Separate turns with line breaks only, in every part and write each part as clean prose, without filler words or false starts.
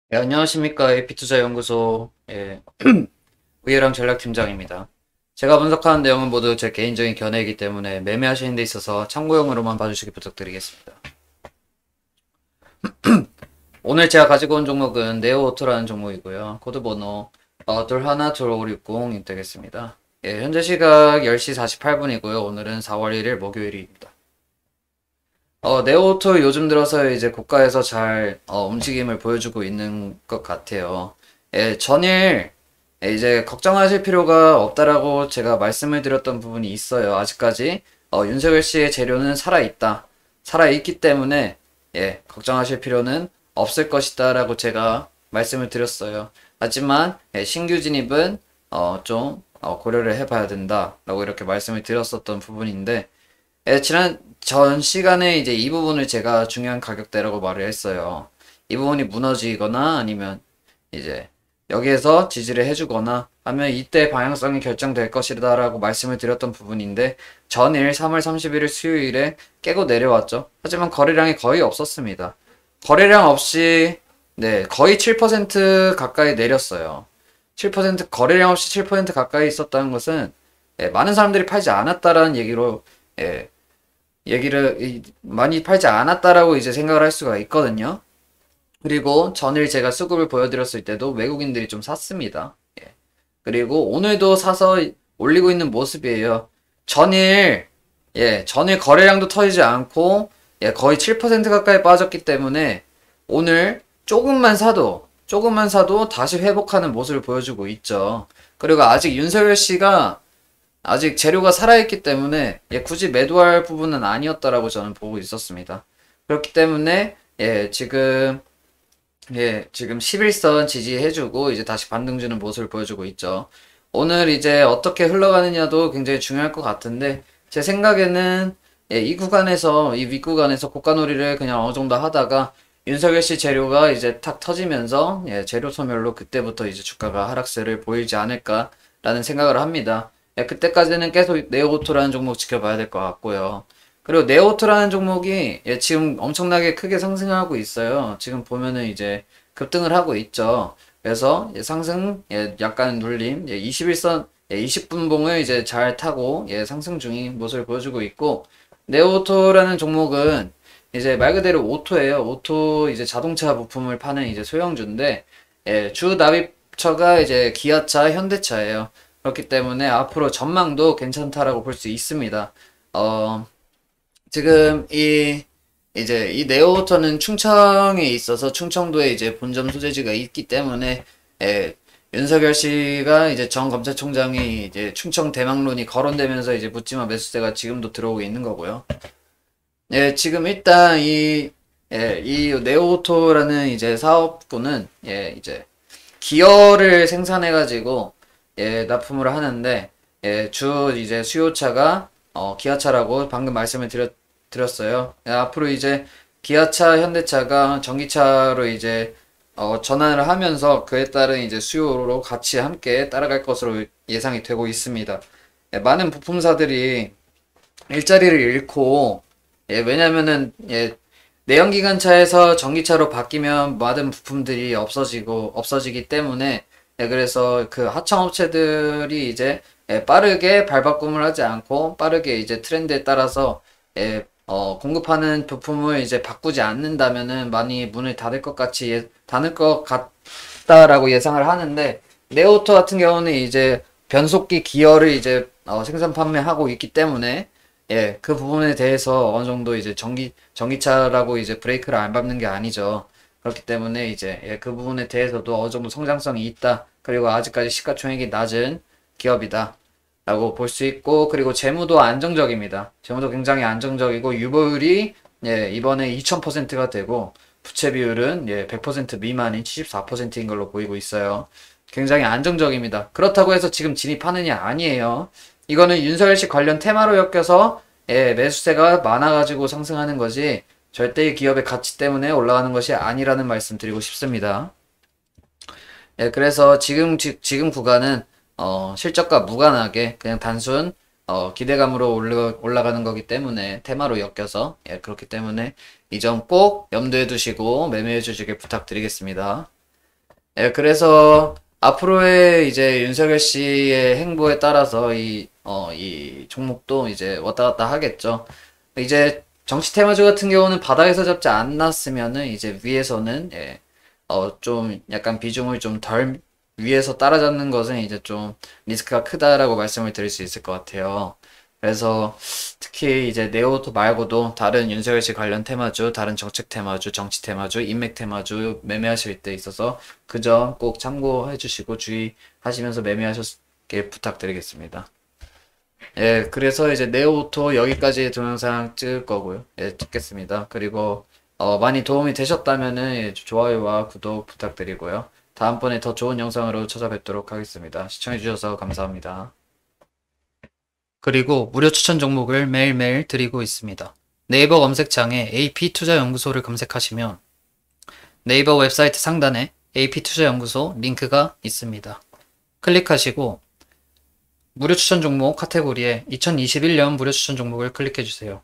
안녕하십니까. AP투자연구소 우예랑 전략팀장입니다. 제가 분석하는 내용은 모두 제 개인적인 견해이기 때문에 매매하시는 데 있어서 참고용으로만 봐주시기 부탁드리겠습니다. 오늘 제가 가지고 온 종목은 네오오토라는 종목이고요. 코드번호 둘하나 둘560이 되겠습니다. 현재 시각 10시 48분이고요. 오늘은 4월 1일 목요일입니다. 네오오토 요즘 들어서 이제 고가에서 잘 움직임을 보여주고 있는 것 같아요. 전일 이제 걱정하실 필요가 없다라고 제가 말씀을 드렸던 부분이 있어요. 아직까지 윤석열 씨의 재료는 살아있다. 살아있기 때문에 걱정하실 필요는 없을 것이다라고 제가 말씀을 드렸어요. 하지만 신규 진입은 좀 고려를 해봐야 된다라고 이렇게 말씀을 드렸었던 부분인데 전 시간에 이제 이 부분을 제가 중요한 가격대라고 말을 했어요. 이 부분이 무너지거나 아니면 이제 여기에서 지지를 해주거나 하면 이때 방향성이 결정될 것이다라고 말씀을 드렸던 부분인데 전일 3월 31일 수요일에 깨고 내려왔죠. 하지만 거래량이 거의 없었습니다. 거래량 없이 거의 7% 가까이 내렸어요. 7% 거래량 없이 7% 가까이 있었다는 것은 많은 사람들이 팔지 않았다라는 얘기로 많이 팔지 않았다라고 이제 생각을 할 수가 있거든요. 그리고 전일 제가 수급을 보여드렸을 때도 외국인들이 좀 샀습니다. 그리고 오늘도 사서 올리고 있는 모습이에요. 전일, 전일 거래량도 터지지 않고, 거의 7% 가까이 빠졌기 때문에 오늘 조금만 사도 다시 회복하는 모습을 보여주고 있죠. 그리고 아직 윤석열 씨가 아직 재료가 살아있기 때문에 굳이 매도할 부분은 아니었다라고 저는 보고 있었습니다. 그렇기 때문에 지금 11선 지지해주고 이제 다시 반등 주는 모습을 보여주고 있죠. 오늘 이제 어떻게 흘러가느냐도 굉장히 중요할 것 같은데 제 생각에는 이 윗구간에서 고가놀이를 그냥 어느 정도 하다가 윤석열 씨 재료가 이제 탁 터지면서 재료 소멸로 그때부터 이제 주가가 하락세를 보이지 않을까라는 생각을 합니다. 그때까지는 계속 네오오토라는 종목 지켜봐야 될 것 같고요. 그리고 네오오토라는 종목이 지금 엄청나게 크게 상승하고 있어요. 지금 보면은 이제 급등을 하고 있죠. 그래서 상승 약간 눌림 21선 20분봉을 이제 잘 타고 상승 중인 모습을 보여주고 있고 네오오토라는 종목은 이제 말 그대로 오토예요. 오토 이제 자동차 부품을 파는 이제 소형주인데 주 납입처가 이제 기아차, 현대차예요. 그렇기 때문에 앞으로 전망도 괜찮다라고 볼 수 있습니다. 지금 이제 이 네오오토는 충청에 있어서 충청도에 이제 본점 소재지가 있기 때문에 윤석열 씨가 이제 전 검찰총장이 이제 충청 대망론이 거론되면서 이제 묻지마 매수세가 지금도 들어오고 있는 거고요. 지금 일단 이 네오오토라는 이제 사업부는 이제 기어를 생산해가지고 납품을 하는데 주 이제 수요차가 기아차라고 방금 말씀을 드렸어요. 앞으로 이제 기아차, 현대차가 전기차로 이제 전환을 하면서 그에 따른 이제 수요로 같이 함께 따라갈 것으로 예상이 되고 있습니다. 많은 부품사들이 일자리를 잃고 왜냐면은 내연기관차에서 전기차로 바뀌면 많은 부품들이 없어지기 때문에 그래서 그 하청업체들이 이제 빠르게 발바꿈을 하지 않고 빠르게 이제 트렌드에 따라서 공급하는 부품을 이제 바꾸지 않는다면은 많이 문을 닫을 것 같다라고 예상을 하는데 네오토 같은 경우는 이제 변속기 기어를 이제 생산 판매하고 있기 때문에 그 부분에 대해서 어느 정도 이제 전기차라고 이제 브레이크를 안 밟는 게 아니죠. 그렇기 때문에 이제 그 부분에 대해서도 어느 정도 성장성이 있다. 그리고 아직까지 시가총액이 낮은 기업이다. 라고 볼 수 있고, 그리고 재무도 안정적입니다. 재무도 굉장히 안정적이고, 유보율이 이번에 2000%가 되고, 부채 비율은 100% 미만인 74%인 걸로 보이고 있어요. 굉장히 안정적입니다. 그렇다고 해서 지금 진입하느냐? 아니에요. 이거는 윤석열 씨 관련 테마로 엮여서 매수세가 많아가지고 상승하는 거지, 절대 이 기업의 가치 때문에 올라가는 것이 아니라는 말씀 드리고 싶습니다. 그래서 지금 구간은 실적과 무관하게 그냥 단순 기대감으로 올라가는 거기 때문에 테마로 엮여서 그렇기 때문에 이 점 꼭 염두에 두시고 매매해 주시길 부탁드리겠습니다. 예, 그래서 앞으로의 이제 윤석열 씨의 행보에 따라서 이 종목도 이제 왔다 갔다 하겠죠. 이제 정치 테마주 같은 경우는 바닥에서 잡지 않았으면은 이제 위에서는 좀 약간 비중을 좀 덜 위에서 따라잡는 것은 이제 좀 리스크가 크다라고 말씀을 드릴 수 있을 것 같아요. 그래서 특히 이제 네오토 말고도 다른 윤석열 씨 관련 테마주, 다른 정책 테마주, 정치 테마주, 인맥 테마주 매매하실 때 있어서 그 점 꼭 참고해 주시고 주의하시면서 매매하셨길 부탁드리겠습니다. 예, 그래서 이제 네오토 여기까지 동영상 찍을 거고요. 예, 찍겠습니다. 그리고 많이 도움이 되셨다면은 예, 좋아요와 구독 부탁드리고요. 다음번에 더 좋은 영상으로 찾아뵙도록 하겠습니다. 시청해주셔서 감사합니다. 그리고 무료 추천 종목을 매일매일 드리고 있습니다. 네이버 검색창에 AP투자연구소를 검색하시면 네이버 웹사이트 상단에 AP투자연구소 링크가 있습니다. 클릭하시고 무료 추천 종목 카테고리에 2021년 무료 추천 종목을 클릭해주세요.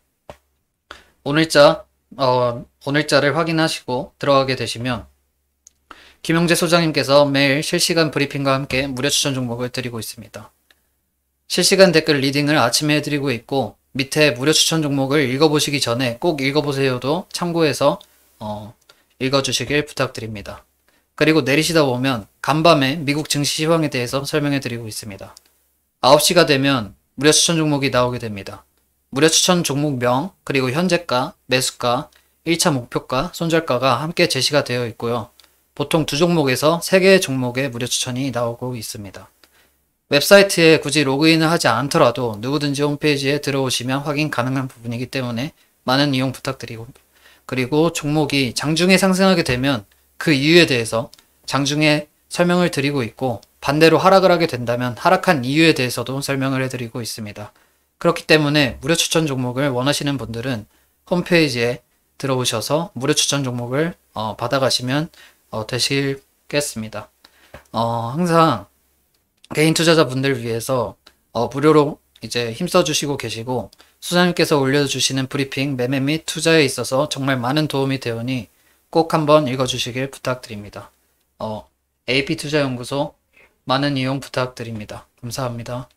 오늘자를 확인하시고 들어가게 되시면 김용재 소장님께서 매일 실시간 브리핑과 함께 무료 추천 종목을 드리고 있습니다. 실시간 댓글 리딩을 아침에 해드리고 있고 밑에 무료 추천 종목을 읽어보시기 전에 꼭 읽어보세요도 참고해서 읽어주시길 부탁드립니다. 그리고 내리시다 보면 간밤에 미국 증시 시황에 대해서 설명해드리고 있습니다. 9시가 되면 무료 추천 종목이 나오게 됩니다. 무료 추천 종목명, 그리고 현재가, 매수가, 1차 목표가, 손절가가 함께 제시가 되어 있고요. 보통 두 종목에서 3개의 종목의 무료 추천이 나오고 있습니다. 웹사이트에 굳이 로그인을 하지 않더라도 누구든지 홈페이지에 들어오시면 확인 가능한 부분이기 때문에 많은 이용 부탁드리고, 그리고 종목이 장중에 상승하게 되면 그 이유에 대해서 장중에 설명을 드리고 있고, 반대로 하락을 하게 된다면 하락한 이유에 대해서도 설명을 해드리고 있습니다. 그렇기 때문에 무료 추천 종목을 원하시는 분들은 홈페이지에 들어오셔서 무료 추천 종목을 받아가시면 되시겠습니다. 항상 개인 투자자분들 위해서 무료로 이제 힘써주시고 계시고, 수사님께서 올려주시는 브리핑, 매매 및 투자에 있어서 정말 많은 도움이 되오니 꼭 한번 읽어주시길 부탁드립니다. AP투자연구소 많은 이용 부탁드립니다. 감사합니다.